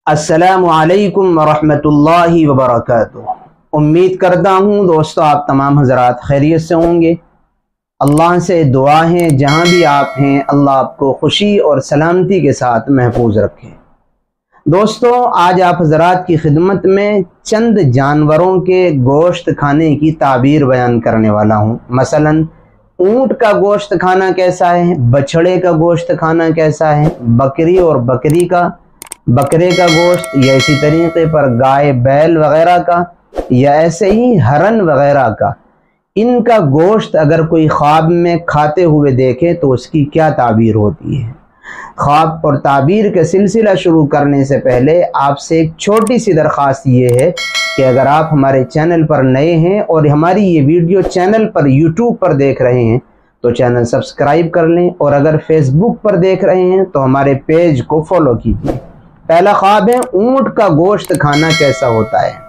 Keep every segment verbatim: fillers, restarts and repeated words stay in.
अस्सलामु अलैकुम वरहमतुल्लाहि वबरकातुह। उम्मीद करता हूँ दोस्तों आप तमाम हज़रात खैरियत से होंगे। अल्लाह से दुआ है जहाँ भी आप हैं अल्लाह आपको खुशी और सलामती के साथ महफूज रखे। दोस्तों आज आप हज़रात की खिदमत में चंद जानवरों के गोश्त खाने की ताबीर बयान करने वाला हूँ। मसलन ऊँट का गोश्त खाना कैसा है, बछड़े का गोश्त खाना कैसा है, बकरी और बकरी का बकरे का गोश्त, या इसी तरीके पर गाय बैल वगैरह का, या ऐसे ही हरन वगैरह का। इनका गोश्त अगर कोई ख्वाब में खाते हुए देखे तो उसकी क्या ताबीर होती है। ख्वाब और ताबीर का सिलसिला शुरू करने से पहले आपसे एक छोटी सी दरख्वास्त ये है कि अगर आप हमारे चैनल पर नए हैं और हमारी ये वीडियो चैनल पर यूट्यूब पर देख रहे हैं तो चैनल सब्सक्राइब कर लें, और अगर फेसबुक पर देख रहे हैं तो हमारे पेज को फॉलो कीजिए। पहला ख्वाब है ऊँट का गोश्त खाना कैसा होता है।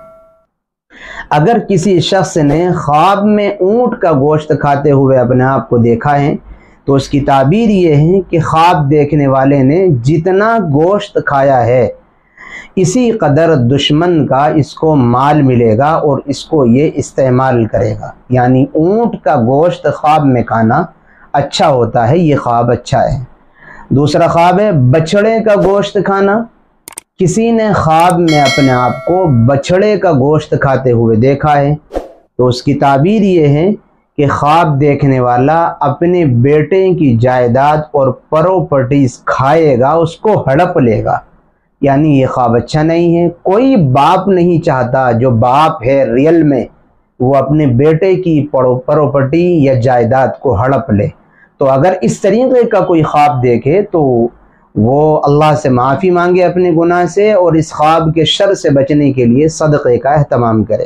अगर किसी शख्स ने ख्वाब में ऊँट का गोश्त खाते हुए अपने आप को देखा है तो उसकी ताबीर ये है कि ख्वाब देखने वाले ने जितना गोश्त खाया है इसी कदर दुश्मन का इसको माल मिलेगा और इसको ये इस्तेमाल करेगा। यानी ऊँट का गोश्त ख्वाब में खाना अच्छा होता है, ये ख्वाब अच्छा है। दूसरा ख्वाब है बछड़े का गोश्त खाना। किसी ने ख्वाब में अपने आप को बछड़े का गोश्त खाते हुए देखा है तो उसकी ताबीर ये है कि ख्वाब देखने वाला अपने बेटे की जायदाद और प्रॉपर्टीज खाएगा, उसको हड़प लेगा। यानी ये ख्वाब अच्छा नहीं है। कोई बाप नहीं चाहता जो बाप है रियल में वो अपने बेटे की प्रॉपर्टी या जायदाद को हड़प ले। तो अगर इस तरीके का कोई ख्वाब देखे तो वो अल्लाह से माफ़ी मांगे अपने गुनाह से और इस ख्वाब के शर से बचने के लिए सदक़े का एहतमाम करे।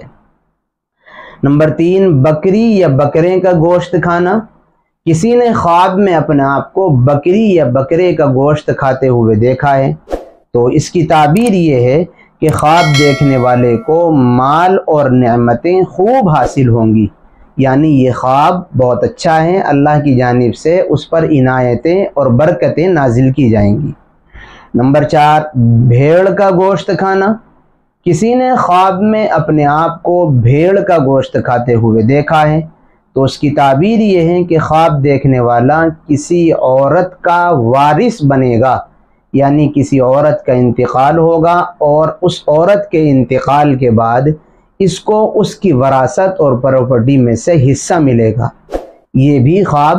नंबर तीन, बकरी या बकरे का गोश्त खाना। किसी ने ख्वाब में अपने आप को बकरी या बकरे का गोश्त खाते हुए देखा है तो इसकी ताबीर ये है कि ख्वाब देखने वाले को माल और नेमतें खूब हासिल होंगी। यानी ये ख्वाब बहुत अच्छा है, अल्लाह की जानिब से उस पर इनायतें और बरकतें नाजिल की जाएंगी। नंबर चार, भेड़ का गोश्त खाना। किसी ने ख्वाब में अपने आप को भेड़ का गोश्त खाते हुए देखा है तो उसकी ताबीर ये है कि ख्वाब देखने वाला किसी औरत का वारिस बनेगा। यानी किसी औरत का इंतकाल होगा और उस औरत के इंतकाल के बाद इसको उसकी वरासत और प्रॉपर्टी में से हिस्सा मिलेगा। ये भी ख्वाब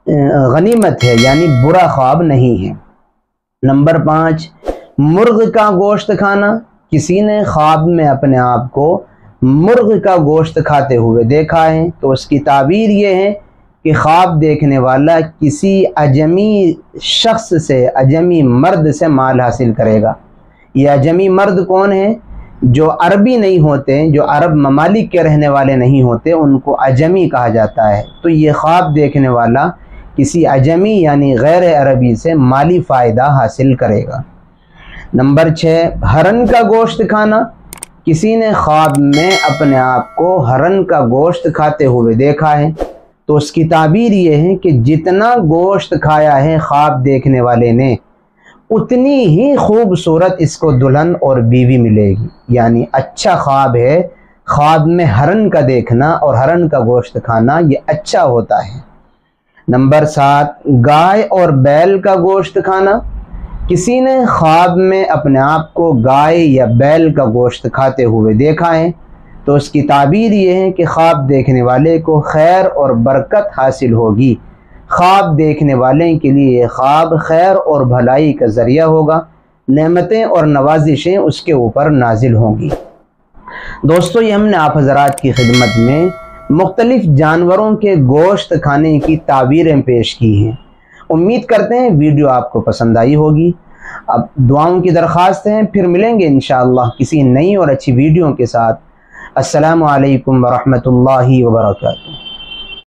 गनीमत है, यानी बुरा ख्वाब नहीं है। नंबर पाँच, मुर्ग का गोश्त खाना। किसी ने ख्वाब में अपने आप को मुर्ग का गोश्त खाते हुए देखा है तो उसकी ताबीर ये है कि ख्वाब देखने वाला किसी अजमी शख्स से, अजमी मर्द से माल हासिल करेगा। ये अजमी मर्द कौन है? जो अरबी नहीं होते, जो अरब ममालिक के रहने वाले नहीं होते, उनको अजमी कहा जाता है। तो ये ख्वाब देखने वाला किसी अजमी यानी गैर अरबी से माली फ़ायदा हासिल करेगा। नंबर छः, हरन का गोश्त खाना। किसी ने ख्वाब में अपने आप को हरन का गोश्त खाते हुए देखा है तो उसकी ताबीर ये है कि जितना गोश्त खाया है ख्वाब देखने वाले ने उतनी ही खूबसूरत इसको दुल्हन और बीवी मिलेगी। यानी अच्छा ख्वाब है, ख्वाब में हरन का देखना और हरन का गोश्त खाना ये अच्छा होता है। नंबर सात, गाय और बैल का गोश्त खाना। किसी ने ख्वाब में अपने आप को गाय या बैल का गोश्त खाते हुए देखा है तो उसकी ताबीर ये है कि ख्वाब देखने वाले को खैर और बरकत हासिल होगी। ख्वाब देखने वाले के लिए ये ख्वाब खैर और भलाई का ज़रिया होगा, नेमतें और नवाजिशें उसके ऊपर नाजिल होंगी। दोस्तों ये हमने आप हज़रात की खिदमत में मुख्तलिफ जानवरों के गोश्त खाने की ताबीरें पेश की हैं। उम्मीद करते हैं वीडियो आपको पसंद आई होगी। अब दुआओं की दरख्वास्त है, फिर मिलेंगे इंशाअल्लाह किसी नई और अच्छी वीडियो के साथ। अस्सलामु अलैकुम वरहमतुल्लाहि वबरकातुहू।